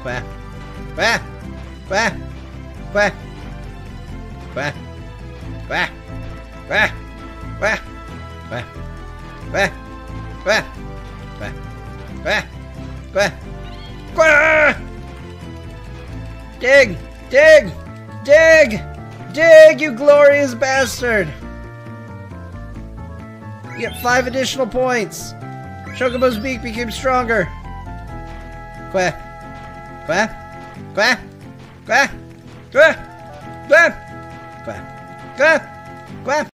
Kweh. Kweh. Kweh. Kweh. Kweh. Kweh. Kweh. Kweh. Kweh. Kweh. Kweh. Kweh. Kweh. Kweh. Kweh. Dig! Dig! Dig! Dig, you glorious bastard! You get 5 additional points! Chocobo's beak became stronger! Kweh! Kweh! Kweh! Kweh! Kweh! Kweh! Kweh! Kweh! Kweh!